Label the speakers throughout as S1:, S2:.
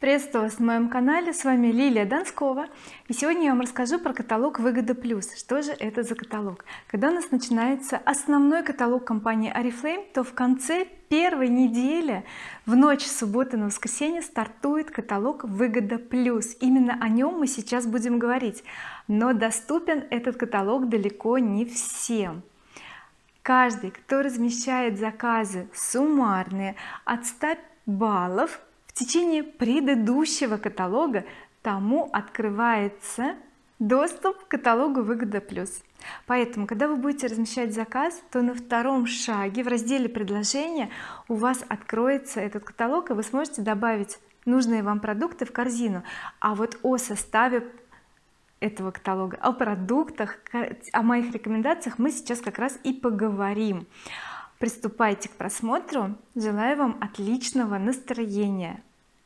S1: Приветствую вас на моем канале, с вами Лилия Донскова, и сегодня я вам расскажу про каталог Выгода Плюс. Что же это за каталог? Когда у нас начинается основной каталог компании Oriflame, то в конце первой недели, в ночь с субботы на воскресенье, стартует каталог Выгода Плюс. Именно о нем мы сейчас будем говорить, но доступен этот каталог далеко не всем. Каждый, кто размещает заказы суммарные от 100 баллов в течение предыдущего каталога, тому открывается доступ к каталогу Выгода Плюс. Поэтому, когда вы будете размещать заказ, то на втором шаге в разделе предложения у вас откроется этот каталог, и вы сможете добавить нужные вам продукты в корзину. А вот о составе этого каталога, о продуктах, о моих рекомендациях мы сейчас как раз и поговорим. Приступайте к просмотру. Желаю вам отличного настроения.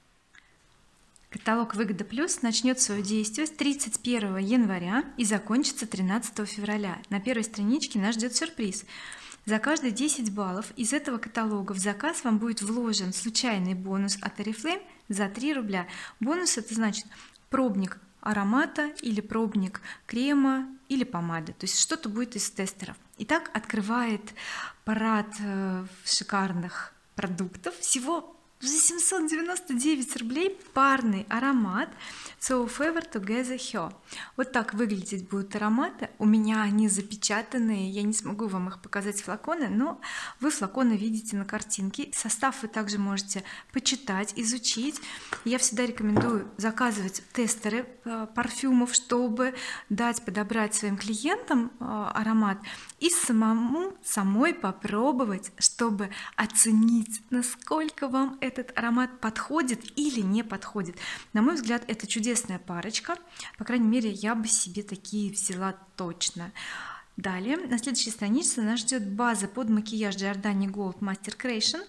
S1: Каталог Выгода Плюс начнет свое действие с 31 января и закончится 13 февраля. На первой страничке нас ждет сюрприз. За каждые 10 баллов из этого каталога в заказ вам будет вложен случайный бонус от Oriflame за 3 рубля. Бонус — это значит пробник аромата или пробник крема или помады, то есть что-то будет из тестеров. Итак, открывает парад шикарных продуктов. Всего за 799 рублей парный аромат So Fever Together Her. Вот так выглядеть будут ароматы. У меня они запечатанные, я не смогу вам их показать флаконы, но вы флаконы видите на картинке. Состав вы также можете почитать, изучить. Я всегда рекомендую заказывать тестеры парфюмов, чтобы подобрать своим клиентам аромат и самой попробовать, чтобы оценить, насколько вам этот аромат подходит или не подходит. На мой взгляд, это чудесная парочка, по крайней мере я бы себе такие взяла точно. Далее на следующей странице нас ждет база под макияж Giordani Gold Master Creation,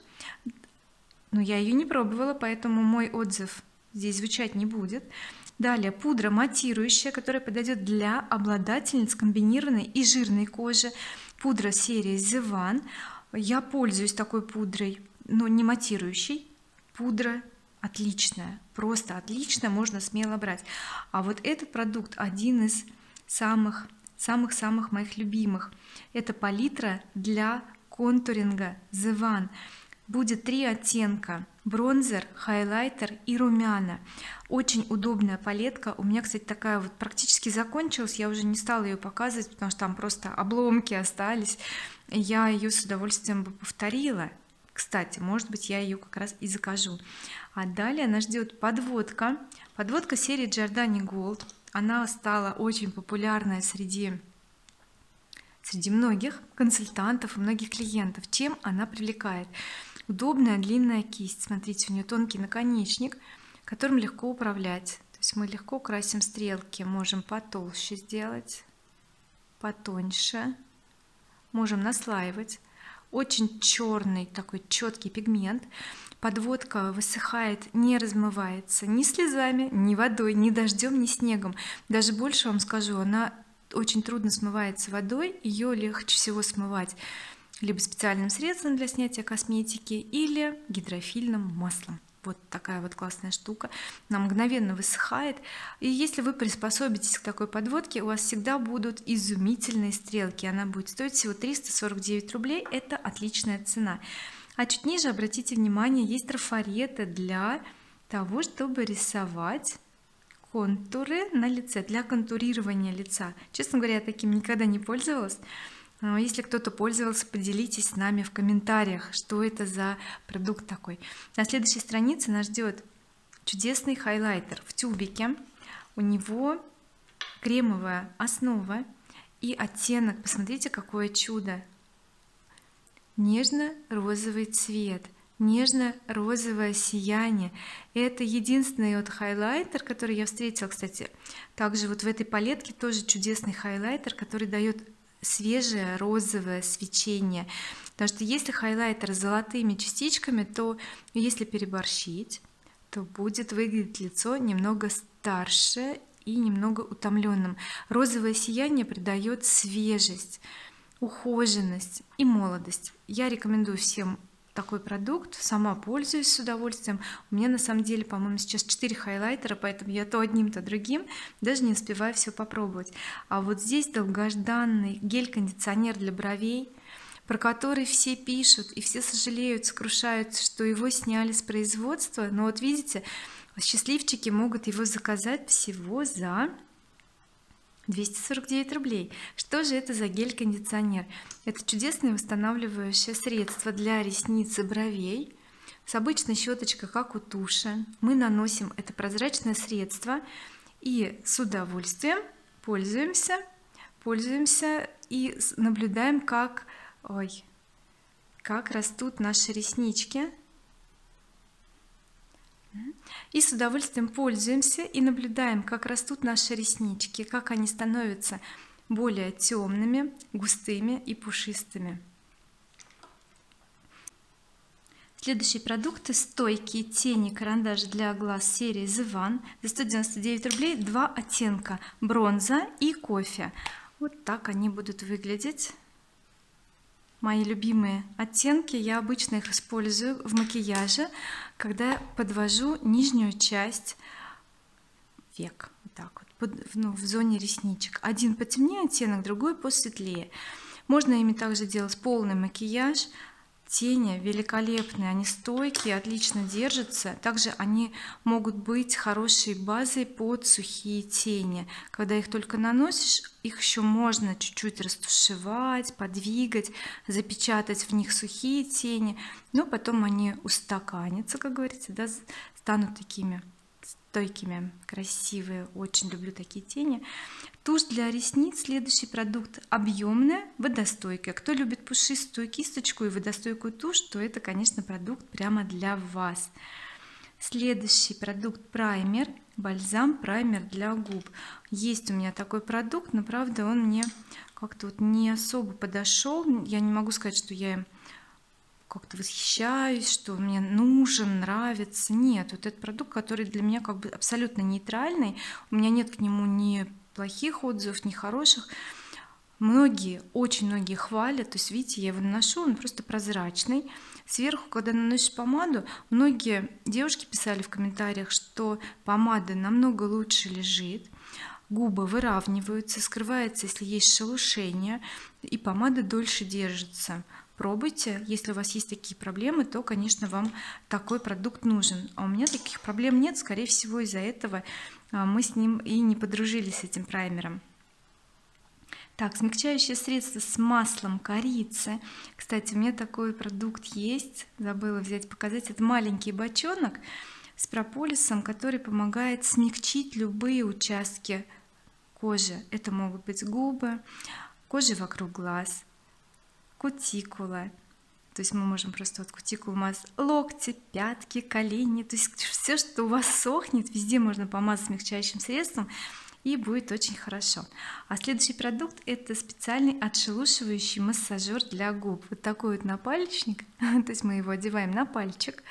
S1: но я ее не пробовала, поэтому мой отзыв здесь звучать не будет. Далее пудра матирующая, которая подойдет для обладательниц комбинированной и жирной кожи, пудра серии The One. Я пользуюсь такой пудрой, но не матирующей. Пудра отличная, просто отлично, можно смело брать. А вот этот продукт один из самых моих любимых. Это палитра для контуринга The One. Будет 3 оттенка: бронзер, хайлайтер и румяна. Очень удобная палетка. У меня, кстати, такая вот практически закончилась, я уже не стала ее показывать, потому что там просто обломки остались. Я ее с удовольствием бы повторила. Кстати, может быть, я ее как раз и закажу. А далее нас ждет подводка серии Giordani Gold. Она стала очень популярной среди многих консультантов и многих клиентов. Чем она привлекает? Удобная длинная кисть, смотрите, у нее тонкий наконечник, которым легко управлять. То есть мы легко красим стрелки, можем потолще сделать, потоньше, можем наслаивать. Очень черный такой четкий пигмент. Подводка высыхает, не размывается ни слезами, ни водой, ни дождем, ни снегом. Даже больше вам скажу, она очень трудно смывается водой. Ее легче всего смывать либо специальным средством для снятия косметики, или гидрофильным маслом. Вот такая вот классная штука. Она мгновенно высыхает, и если вы приспособитесь к такой подводке, у вас всегда будут изумительные стрелки. Она будет стоить всего 349 рублей. Это отличная цена. А чуть ниже, обратите внимание, есть трафареты для того, чтобы рисовать контуры на лице, для контурирования лица. Честно говоря, я таким никогда не пользовалась. Но если кто-то пользовался, поделитесь с нами в комментариях, что это за продукт такой. На следующей странице нас ждет чудесный хайлайтер в тюбике. У него кремовая основа и оттенок, посмотрите, какое чудо, нежно-розовый цвет, нежно-розовое сияние. Это единственный вот хайлайтер, который я встретила. Кстати, также вот в этой палетке тоже чудесный хайлайтер, который дает свежее розовое свечение. Потому что если хайлайтер с золотыми частичками, то если переборщить, то будет выглядеть лицо немного старше и немного утомленным. Розовое сияние придает свежесть, ухоженность и молодость. Я рекомендую всем такой продукт, сама пользуюсь с удовольствием. У меня на самом деле, по-моему, сейчас 4 хайлайтера, поэтому я то одним, то другим, даже не успеваю все попробовать. А вот здесь долгожданный гель-кондиционер для бровей, про который все пишут и все сожалеют, сокрушаются, что его сняли с производства. Но вот видите, счастливчики могут его заказать всего за 249 рублей. Что же это за гель-кондиционер? Это чудесное восстанавливающее средство для ресниц и бровей с обычной щеточкой, как у туши. Мы наносим это прозрачное средство и с удовольствием пользуемся и наблюдаем, как растут наши реснички, и с удовольствием пользуемся и наблюдаем, как растут наши реснички, как они становятся более темными, густыми и пушистыми. Следующие продукты: стойкие тени карандаш для глаз серии The One за 199 рублей, 2 оттенка: бронза и кофе. Вот так они будут выглядеть. Мои любимые оттенки, я обычно их использую в макияже, когда я подвожу нижнюю часть век, вот так вот, в зоне ресничек. Один потемнее оттенок, другой посветлее. Можно ими также делать полный макияж. Тени великолепные, они стойкие, отлично держатся. Также они могут быть хорошей базой под сухие тени. Когда их только наносишь, их еще можно чуть-чуть растушевать, подвигать, запечатать в них сухие тени, но потом они устаканятся, как говорится, да, станут такими стойкими, красивые. Очень люблю такие тени. Тушь для ресниц, следующий продукт: объемная, водостойкая. Кто любит пушистую кисточку и водостойкую тушь, то это, конечно, продукт прямо для вас. Следующий продукт: праймер, бальзам праймер для губ. Есть у меня такой продукт, но правда он мне как-то вот не особо подошел. Я не могу сказать, что я им как-то восхищаюсь, что мне нужен, нравится. Нет, вот этот продукт, который для меня как бы абсолютно нейтральный, у меня нет к нему ни плохих отзывов, ни хороших. Очень многие хвалят. То есть видите, я его наношу, он просто прозрачный. Сверху, когда наносишь помаду, многие девушки писали в комментариях, что помада намного лучше лежит, губы выравниваются, скрывается, если есть шелушение, и помада дольше держится. Пробуйте. Если у вас есть такие проблемы, то, конечно, вам такой продукт нужен. А у меня таких проблем нет, скорее всего, из-за этого мы с ним и не подружились, с этим праймером. Так, смягчающее средство с маслом корицы. Кстати, у меня такой продукт есть, забыла взять показать. Это маленький бочонок с прополисом, который помогает смягчить любые участки кожи. Это могут быть губы, кожа вокруг глаз, кутикула. То есть мы можем просто вот кутикулу мазать, локти, пятки, колени, то есть все, что у вас сохнет, везде можно помазать смягчающим средством, и будет очень хорошо. А следующий продукт — это специальный отшелушивающий массажер для губ. Вот такой вот напальчник, то есть мы его одеваем на пальчик.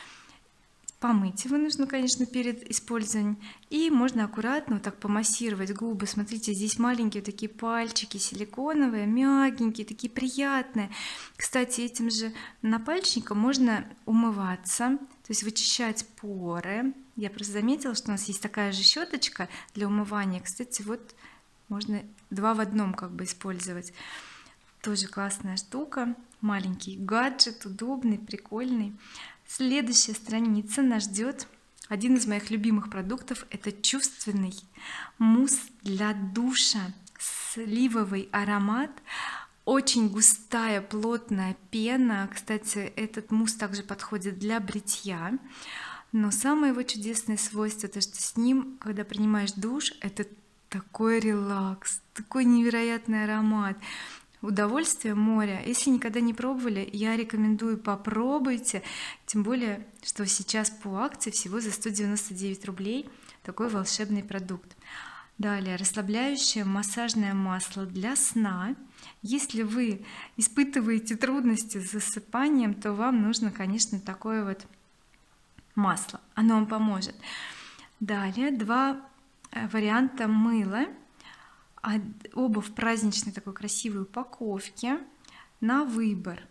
S1: Помыть его нужно, конечно, перед использованием, и можно аккуратно вот так помассировать губы. Смотрите, здесь маленькие вот такие пальчики силиконовые, мягенькие, такие приятные. Кстати, этим же напальчником можно умываться, то есть вычищать поры. Я просто заметила, что у нас есть такая же щеточка для умывания. Кстати, вот можно 2 в 1 как бы использовать. Тоже классная штука, маленький гаджет, удобный, прикольный. Следующая страница нас ждет один из моих любимых продуктов. Это чувственный мусс для душа, сливовый аромат, очень густая плотная пена. Кстати, этот мусс также подходит для бритья, но самое его чудесное свойство — то что с ним, когда принимаешь душ, это такой релакс, такой невероятный аромат, удовольствие моря. Если никогда не пробовали, я рекомендую, попробуйте, тем более что сейчас по акции всего за 199 рублей такой волшебный продукт. Далее, расслабляющее массажное масло для сна. Если вы испытываете трудности с засыпанием, то вам нужно, конечно, такое вот масло, оно вам поможет. Далее 2 варианта мыла, оба в праздничной такой красивой упаковке на выбор.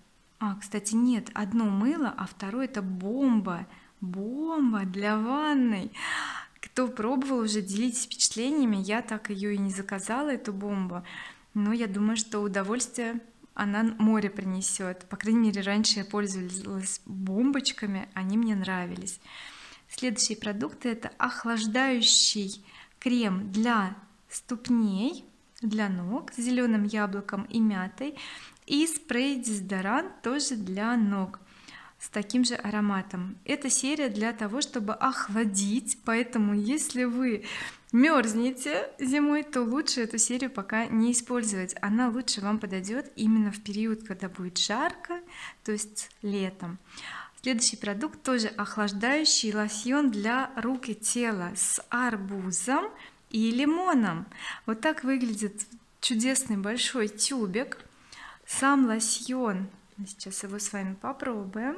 S1: Кстати, нет, одно мыло, а второе это бомба для ванной. Кто пробовал уже, делитесь впечатлениями. Я так ее и не заказала, эту бомбу, но я думаю, что удовольствие она море принесет. По крайней мере, раньше я пользовалась бомбочками, они мне нравились. Следующие продукты это охлаждающий крем для ступней, для ног с зеленым яблоком и мятой, и спрей-дезодорант тоже для ног с таким же ароматом. Эта серия для того, чтобы охладить, поэтому если вы мерзнете зимой, то лучше эту серию пока не использовать. Она лучше вам подойдет именно в период, когда будет жарко, то есть летом. Следующий продукт тоже охлаждающий лосьон для рук и тела с арбузом и лимоном. Вот так выглядит чудесный большой тюбик. Сам лосьон, сейчас его с вами попробуем,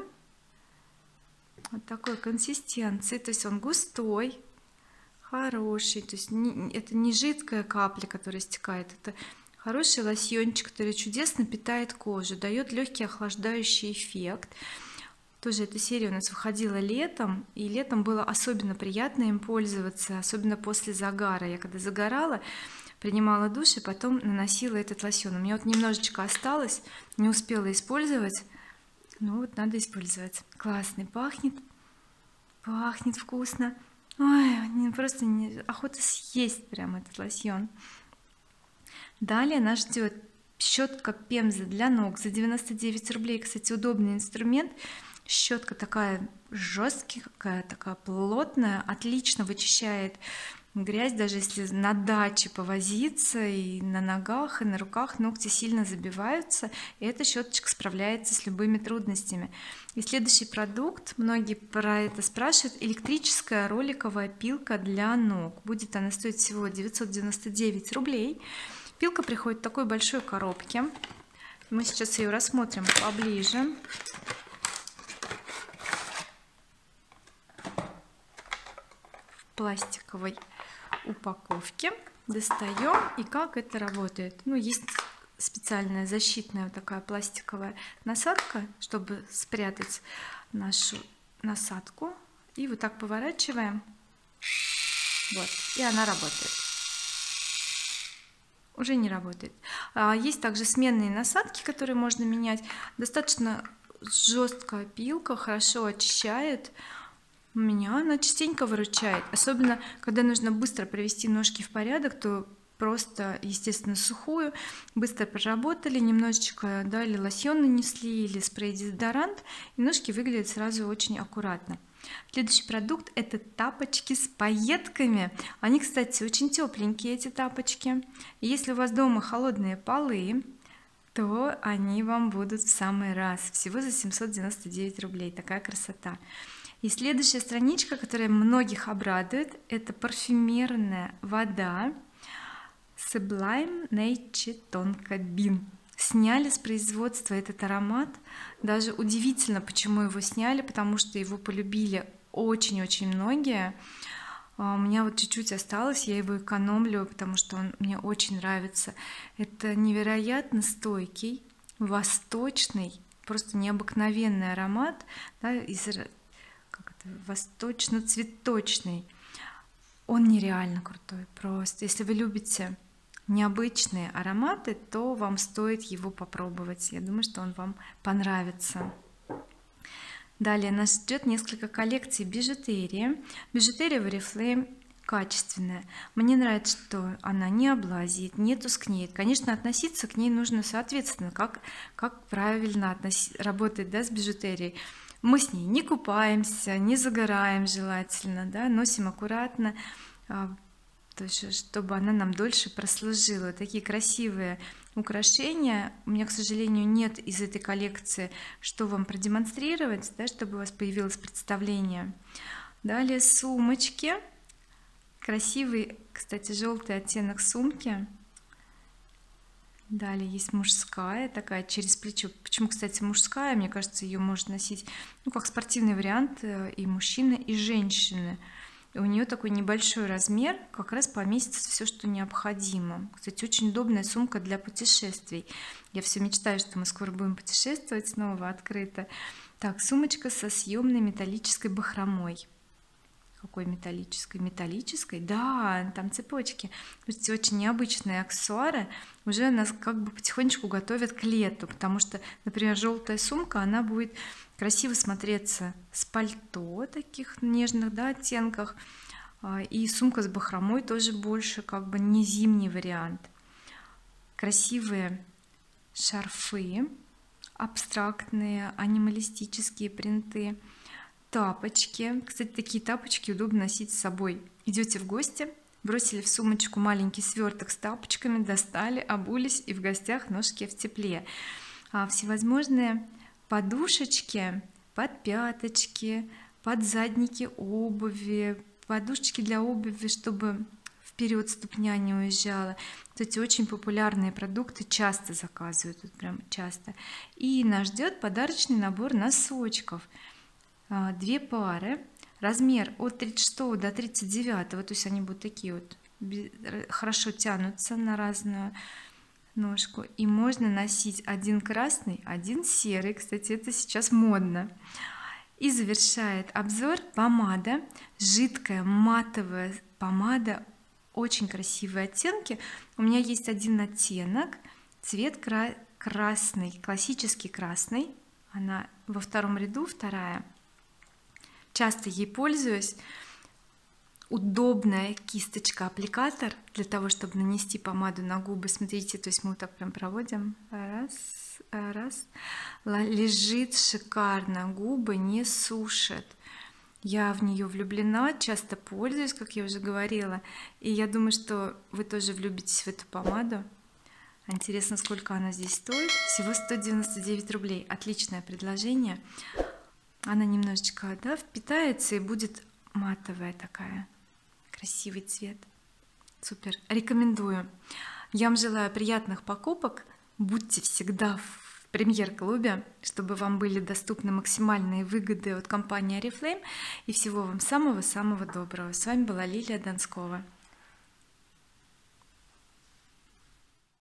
S1: вот такой консистенции, то есть он густой, хороший, то есть это не жидкая капля, которая стекает, это хороший лосьончик, который чудесно питает кожу, дает легкий охлаждающий эффект. Тоже эта серия у нас выходила летом, и летом было особенно приятно им пользоваться, особенно после загара. Я когда загорала, принимала душ и потом наносила этот лосьон. У меня вот немножечко осталось, не успела использовать, но вот надо использовать. Классный, пахнет вкусно. Ой, просто охота съесть прям этот лосьон. Далее нас ждет щетка Пемза для ног за 99 рублей. Кстати, удобный инструмент. Щетка такая жесткая, такая плотная, отлично вычищает грязь, даже если на даче повозиться, и на ногах и на руках ногти сильно забиваются, и эта щеточка справляется с любыми трудностями. И следующий продукт, многие про это спрашивают, электрическая роликовая пилка для ног. Будет она стоить всего 999 рублей. Пилка приходит в такой большой коробке, мы сейчас ее рассмотрим поближе. В пластиковой упаковке достаем, и как это работает. Есть специальная защитная вот такая пластиковая насадка, чтобы спрятать нашу насадку, и вот так поворачиваем, вот, и она работает. Уже не работает. Есть также сменные насадки, которые можно менять. Достаточно жесткая пилка, хорошо очищает. Меня она частенько выручает, особенно когда нужно быстро привести ножки в порядок, то просто, естественно, сухую быстро проработали, немножечко дали лосьон, нанесли или спрей-дезодорант, и ножки выглядят сразу очень аккуратно. Следующий продукт это тапочки с пайетками. Они, кстати, очень тепленькие, эти тапочки. И если у вас дома холодные полы, то они вам будут в самый раз. Всего за 799 рублей. Такая красота. И следующая страничка, которая многих обрадует, это парфюмерная вода Sublime Nature Tonka Bean. Сняли с производства этот аромат. Даже удивительно, почему его сняли, потому что его полюбили очень-очень многие. У меня вот чуть-чуть осталось, я его экономлю, потому что он мне очень нравится. Это невероятно стойкий, восточный, просто необыкновенный аромат, да, восточно-цветочный. Он нереально крутой, просто если вы любите необычные ароматы, то вам стоит его попробовать. Я думаю, что он вам понравится. Далее нас ждет несколько коллекций бижутерии. Бижутерия в Oriflame качественная. Мне нравится, что она не облазит, не тускнеет. Конечно, относиться к ней нужно соответственно, как правильно работать, да, с бижутерией. Мы с ней не купаемся, не загораем желательно, да, носим аккуратно, то есть чтобы она нам дольше прослужила. Такие красивые украшения. У меня, к сожалению, нет из этой коллекции, что вам продемонстрировать, да, чтобы у вас появилось представление. Далее сумочки. Красивый, кстати, желтый оттенок сумки. Далее есть мужская, такая через плечо. Почему, кстати, мужская? Мне кажется, ее можно носить как спортивный вариант и мужчины, и женщины. и у нее такой небольшой размер, как раз поместится все, что необходимо. Кстати, очень удобная сумка для путешествий. Я все мечтаю, что мы скоро будем путешествовать снова открыто. Так, сумочка со съемной металлической бахромой. Какой металлической, да, там цепочки. Слушайте, очень необычные аксессуары. Уже нас как бы потихонечку готовят к лету, потому что, например, желтая сумка, она будет красиво смотреться с пальто таких нежных, да, оттенках, и сумка с бахромой тоже больше как бы не зимний вариант. Красивые шарфы, абстрактные, анималистические принты, тапочки. Кстати, такие тапочки удобно носить с собой. Идете в гости, бросили в сумочку маленький сверток с тапочками, достали, обулись, и в гостях ножки в тепле. Всевозможные подушечки под пяточки, под задники обуви, подушечки для обуви, чтобы вперед ступня не уезжала. Кстати, очень популярные продукты, часто заказывают, вот прям часто. И нас ждет подарочный набор носочков. 2 пары, размер от 36 до 39, то есть они будут такие вот, хорошо тянутся на разную ножку, и можно носить один красный, один серый. Кстати, это сейчас модно. И завершает обзор помада, жидкая матовая помада, очень красивые оттенки. У меня есть один оттенок, цвет красный, классический красный, она во втором ряду, вторая. Часто ей пользуюсь. Удобная кисточка аппликатор для того, чтобы нанести помаду на губы. Смотрите, то есть мы вот так прям проводим, раз, лежит шикарно, губы не сушат. Я в нее влюблена, часто пользуюсь, как я уже говорила, и я думаю, что вы тоже влюбитесь в эту помаду. Интересно, сколько она здесь стоит? Всего 199 рублей. Отличное предложение. Она немножечко, да, впитается и будет матовая такая, красивый цвет. Супер, рекомендую. Я вам желаю приятных покупок. Будьте всегда в премьер-клубе, чтобы вам были доступны максимальные выгоды от компании Oriflame, и всего вам самого-самого доброго. С вами была Лилия Донскова.